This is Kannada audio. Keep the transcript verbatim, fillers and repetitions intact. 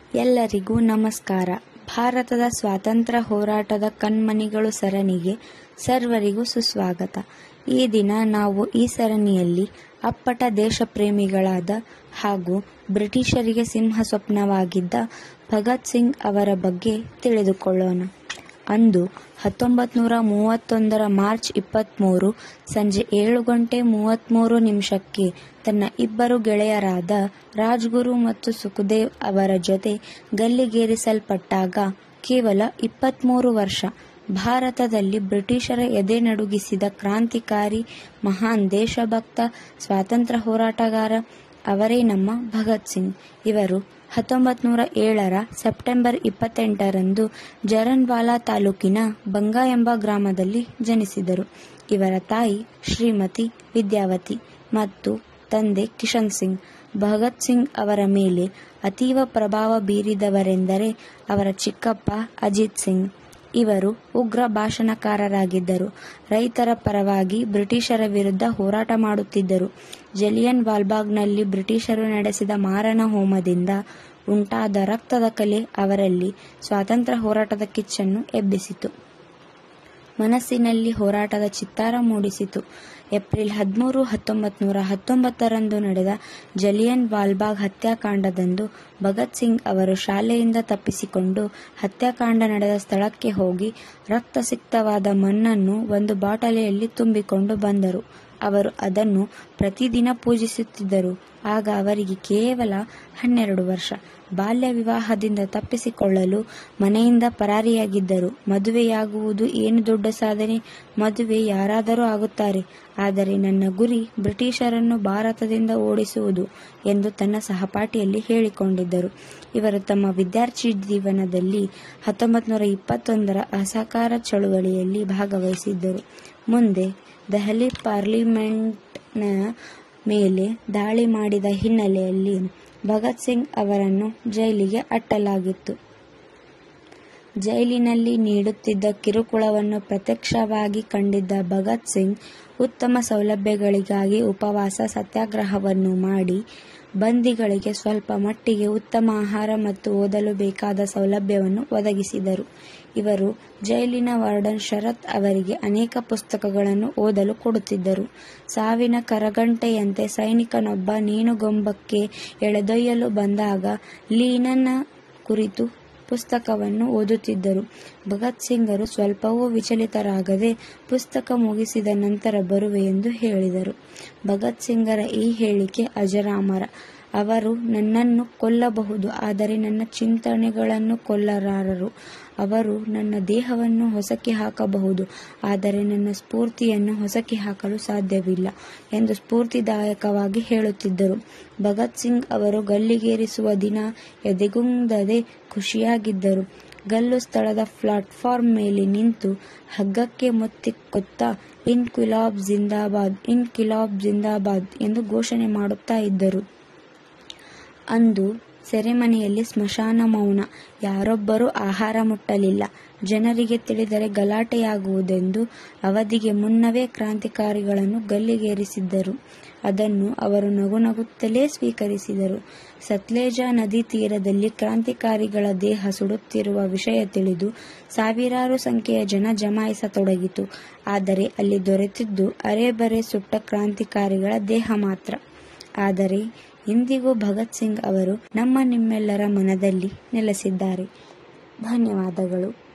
ಎಲ್ಲರಿಗೂ ನಮಸ್ಕಾರ. ಭಾರತದ ಸ್ವಾತಂತ್ರ್ಯ ಹೋರಾಟದ ಕಣ್ಮಣಿಗಳು ಸರಣಿಗೆ ಸರ್ವರಿಗೂ ಸುಸ್ವಾಗತ. ಈ ದಿನ ನಾವು ಈ ಸರಣಿಯಲ್ಲಿ ಅಪ್ಪಟ ದೇಶಪ್ರೇಮಿಗಳಾದ ಹಾಗೂ ಬ್ರಿಟಿಷರಿಗೆ ಸಿಂಹ ಸ್ವಪ್ನವಾಗಿದ್ದ ಭಗತ್ ಸಿಂಗ್ ಅವರ ಬಗ್ಗೆ ತಿಳಿದುಕೊಳ್ಳೋಣ. ಅಂದು ಹತ್ತೊಂಬತ್ತು ನೂರ ಮೂವತ್ತೊಂದರ ಮಾರ್ಚ್ ಇಪ್ಪತ್ತ್ಮೂರು ಸಂಜೆ ಏಳು ಗಂಟೆ ಮೂವತ್ತ್ಮೂರು ನಿಮಿಷಕ್ಕೆ ತನ್ನ ಇಬ್ಬರು ಗೆಳೆಯರಾದ ರಾಜ್ಗುರು ಮತ್ತು ಸುಖದೇವ್ ಅವರ ಜೊತೆ ಗಲ್ಲಿಗೇರಿಸಲ್ಪಟ್ಟಾಗ ಕೇವಲ ಇಪ್ಪತ್ತ್ಮೂರು ವರ್ಷ ಭಾರತದಲ್ಲಿ ಬ್ರಿಟಿಷರ ಎದೆ ನಡುಗಿಸಿದ ಕ್ರಾಂತಿಕಾರಿ, ಮಹಾನ್ ದೇಶಭಕ್ತ, ಸ್ವಾತಂತ್ರ್ಯ ಹೋರಾಟಗಾರ ಅವರೇ ನಮ್ಮ ಭಗತ್ ಸಿಂಗ್. ಇವರು ಹತ್ತೊಂಬತ್ತು ನೂರ ಏಳರ ಸೆಪ್ಟೆಂಬರ್ ಇಪ್ಪತ್ತೆಂಟರಂದು ಜರನ್ವಾಲಾ ತಾಲೂಕಿನ ಬಂಗಾ ಎಂಬ ಗ್ರಾಮದಲ್ಲಿ ಜನಿಸಿದರು. ಇವರ ತಾಯಿ ಶ್ರೀಮತಿ ವಿದ್ಯಾವತಿ ಮತ್ತು ತಂದೆ ಕಿಶನ್ ಸಿಂಗ್. ಭಗತ್ ಸಿಂಗ್ ಅವರ ಮೇಲೆ ಅತೀವ ಪ್ರಭಾವ ಬೀರಿದವರೆಂದರೆ ಅವರ ಚಿಕ್ಕಪ್ಪ ಅಜಿತ್ ಸಿಂಗ್. ಇವರು ಉಗ್ರ ಭಾಷಣಕಾರರಾಗಿದ್ದರು. ರೈತರ ಪರವಾಗಿ ಬ್ರಿಟಿಷರ ವಿರುದ್ಧ ಹೋರಾಟ ಮಾಡುತ್ತಿದ್ದರು. ಜಲಿಯನ್ ವಾಲ್ಬಾಗ್ನಲ್ಲಿ ಬ್ರಿಟಿಷರು ನಡೆಸಿದ ಮಾರಣ ಹೋಮದಿಂದ ಉಂಟಾದ ರಕ್ತದ ಕಲೆ ಅವರಲ್ಲಿ ಸ್ವಾತಂತ್ರ್ಯ ಹೋರಾಟದ ಕಿಚ್ಚನ್ನು ಎಬ್ಬಿಸಿತು. ಮನಸ್ಸಿನಲ್ಲಿ ಹೋರಾಟದ ಚಿತ್ತಾರ ಮೂಡಿಸಿತು. ಏಪ್ರಿಲ್ ಹದಿಮೂರು ಹತ್ತೊಂಬತ್ತು ನೂರ ಹತ್ತೊಂಬತ್ತರಂದು ನಡೆದ ಜಲಿಯನ್ ವಾಲ್ಬಾಗ್ ಹತ್ಯಾಕಾಂಡದಂದು ಭಗತ್ ಸಿಂಗ್ ಅವರು ಶಾಲೆಯಿಂದ ತಪ್ಪಿಸಿಕೊಂಡು ಹತ್ಯಾಕಾಂಡ ನಡೆದ ಸ್ಥಳಕ್ಕೆ ಹೋಗಿ ರಕ್ತಸಿಕ್ತವಾದ ಮಣ್ಣನ್ನು ಒಂದು ಬಾಟಲಿಯಲ್ಲಿ ತುಂಬಿಕೊಂಡು ಬಂದರು. ಅವರು ಅದನ್ನು ಪ್ರತಿದಿನ ಪೂಜಿಸುತ್ತಿದ್ದರು. ಆಗ ಅವರಿಗೆ ಕೇವಲ ಹನ್ನೆರಡು ವರ್ಷ. ಬಾಲ್ಯ ವಿವಾಹದಿಂದ ತಪ್ಪಿಸಿಕೊಳ್ಳಲು ಮನೆಯಿಂದ ಪರಾರಿಯಾಗಿದ್ದರು. ಮದುವೆಯಾಗುವುದು ಏನು ದೊಡ್ಡ ಸಾಧನೆ? ಮದುವೆ ಯಾರಾದರೂ ಆಗುತ್ತಾರೆ, ಆದರೆ ನನ್ನ ಗುರಿ ಬ್ರಿಟಿಷರನ್ನು ಭಾರತದಿಂದ ಓಡಿಸುವುದು ಎಂದು ತನ್ನ ಸಹಪಾಠಿಯಲ್ಲಿ ಹೇಳಿಕೊಂಡಿದ್ದರು. ಇವರು ತಮ್ಮ ವಿದ್ಯಾರ್ಥಿ ಜೀವನದಲ್ಲಿ ಹತ್ತೊಂಬತ್ತು ನೂರ ಇಪ್ಪತ್ತೊಂದರ ಅಸಹಕಾರ ಚಳುವಳಿಯಲ್ಲಿ ಭಾಗವಹಿಸಿದ್ದರು. ಮುಂದೆ ದೆಹಲಿ ಪಾರ್ಲಿಮೆಂಟ್ನ ಮೇಲೆ ದಾಳಿ ಮಾಡಿದ ಹಿನ್ನೆಲೆಯಲ್ಲಿ ಭಗತ್ ಸಿಂಗ್ ಅವರನ್ನು ಜೈಲಿಗೆ ಅಟ್ಟಲಾಗಿತ್ತು. ಜೈಲಿನಲ್ಲಿ ನೀಡುತ್ತಿದ್ದ ಕಿರುಕುಳವನ್ನು ಪ್ರತ್ಯಕ್ಷವಾಗಿ ಕಂಡಿದ್ದ ಭಗತ್ ಸಿಂಗ್ ಉತ್ತಮ ಸೌಲಭ್ಯಗಳಿಗಾಗಿ ಉಪವಾಸ ಸತ್ಯಾಗ್ರಹವನ್ನು ಮಾಡಿ ಬಂದಿಗಳಿಗೆ ಸ್ವಲ್ಪ ಮಟ್ಟಿಗೆ ಉತ್ತಮ ಆಹಾರ ಮತ್ತು ಓದಲು ಬೇಕಾದ ಸೌಲಭ್ಯವನ್ನು ಒದಗಿಸಿದರು. ಇವರು ಜೈಲಿನ ವಾರ್ಡನ್ ಶರತ್ ಅವರಿಗೆ ಅನೇಕ ಪುಸ್ತಕಗಳನ್ನು ಓದಲು ಕೊಡುತ್ತಿದ್ದರು. ಸಾವಿನ ಕರಗಂಟೆಯಂತೆ ಸೈನಿಕನೊಬ್ಬ ನೇಣುಗಂಬಕ್ಕೆ ಎಳೆದೊಯ್ಯಲು ಬಂದಾಗ ಲೀನನ ಕುರಿತು ಪುಸ್ತಕವನ್ನು ಓದುತ್ತಿದ್ದರು. ಭಗತ್ ಸಿಂಗರು ಸ್ವಲ್ಪವೂ ವಿಚಲಿತರಾಗದೆ ಪುಸ್ತಕ ಮುಗಿಸಿದ ನಂತರ ಬರುವೆ ಎಂದು ಹೇಳಿದರು. ಭಗತ್ ಸಿಂಗರ ಈ ಹೇಳಿಕೆ ಅಜರಾಮರ. ಅವರು ನನ್ನನ್ನು ಕೊಲ್ಲಬಹುದು, ಆದರೆ ನನ್ನ ಚಿಂತನೆಗಳನ್ನು ಕೊಲ್ಲಲಾರರು. ಅವರು ನನ್ನ ದೇಹವನ್ನು ಹೊಸಕಿ ಹಾಕಬಹುದು, ಆದರೆ ನನ್ನ ಸ್ಫೂರ್ತಿಯನ್ನು ಹೊಸಕಿ ಹಾಕಲು ಸಾಧ್ಯವಿಲ್ಲ ಎಂದು ಸ್ಫೂರ್ತಿದಾಯಕವಾಗಿ ಹೇಳುತ್ತಿದ್ದರು. ಭಗತ್ ಸಿಂಗ್ ಅವರು ಗಲ್ಲಿಗೇರಿಸುವ ದಿನ ಎದೆಗುಂದದೆ ಖುಷಿಯಾಗಿದ್ದರು. ಗಲ್ಲು ಸ್ಥಳದ ಪ್ಲಾಟ್ಫಾರ್ಮ್ ಮೇಲೆ ನಿಂತು ಹಗ್ಗಕ್ಕೆ ಮೊತ್ತಿಕೊತ್ತ ಇನ್ಕ್ವಿಲಾಬ್ ಜಿಂದಾಬಾದ್, ಇನ್ಕ್ವಿಲಾಬ್ ಜಿಂದಾಬಾದ್ ಎಂದು ಘೋಷಣೆ ಮಾಡುತ್ತಾ ಇದ್ದರು. ಅಂದು ಸೆರೆಮನೆಯಲ್ಲಿ ಸ್ಮಶಾನ ಮೌನ. ಯಾರೊಬ್ಬರೂ ಆಹಾರ ಮುಟ್ಟಲಿಲ್ಲ. ಜನರಿಗೆ ತಿಳಿದರೆ ಗಲಾಟೆಯಾಗುವುದೆಂದು ಅವಧಿಗೆ ಮುನ್ನವೇ ಕ್ರಾಂತಿಕಾರಿಗಳನ್ನು ಗಲ್ಲಿಗೇರಿಸಿದ್ದರು. ಅದನ್ನು ಅವರು ನಗುನಗುತ್ತಲೇ ಸ್ವೀಕರಿಸಿದರು. ಸತ್ಲೇಜ ನದಿ ತೀರದಲ್ಲಿ ಕ್ರಾಂತಿಕಾರಿಗಳ ದೇಹ ಸುಡುತ್ತಿರುವ ವಿಷಯ ತಿಳಿದು ಸಾವಿರಾರು ಸಂಖ್ಯೆಯ ಜನ ಜಮಾಯಿಸತೊಡಗಿತು. ಆದರೆ ಅಲ್ಲಿ ದೊರೆತಿದ್ದು ಅರೆಬರೆ ಸುಟ್ಟ ಕ್ರಾಂತಿಕಾರಿಗಳ ದೇಹ ಮಾತ್ರ. ಆದರೆ ಇಂದಿಗೂ ಭಗತ್ ಸಿಂಗ್ ಅವರು ನಮ್ಮ ನಿಮ್ಮೆಲ್ಲರ ಮನದಲ್ಲಿ ನೆಲೆಸಿದ್ದಾರೆ. ಧನ್ಯವಾದಗಳು.